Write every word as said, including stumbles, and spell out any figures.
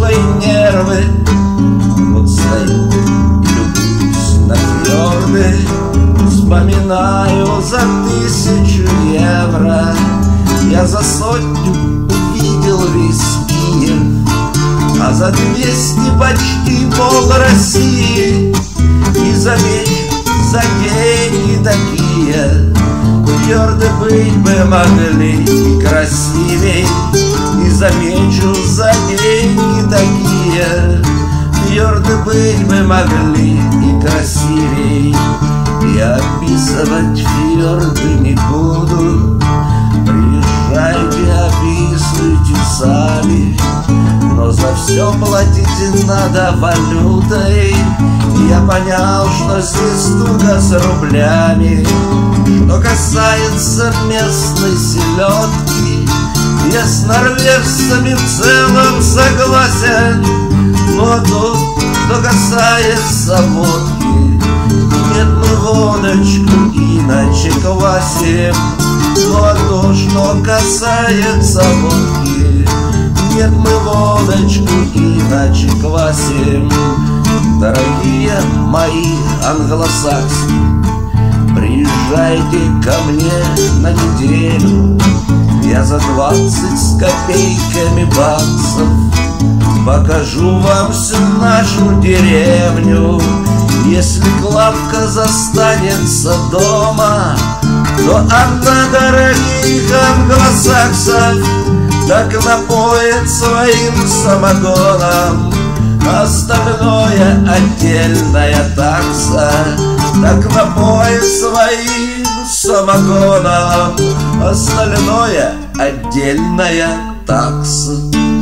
свои нервы. Вот стою и любуюсь на фьорды, вспоминаю за тысячу евро. Я за сотню увидел весь Киев, а за двести почти пол России. И замечу за деньги такие, твердо быть бы могли и красивей. И замечу за деньги такие, твердо быть бы могли и красивей. Я описывать фьорды не буду, приезжайте, описывайте сами. Но за все платить надо валютой. Я понял, что здесь туго с рублями. Что касается местной селедки, я с норвежцами в целом согласен. Ну а то, что касается водки, нет, мы водочку иначе квасим. Ну а то, что касается водки, нет, мы водочку иначе квасим. Дорогие мои англосаксы, приезжайте ко мне на неделю. Я за двадцать с копейками баксов покажу вам всю нашу деревню. Если Клавка застанется дома, то она дорогих англосаксов так напоит своим самогоном. Остальное отдельная такса, так напоит своим самогоном. Остальное отдельная такса.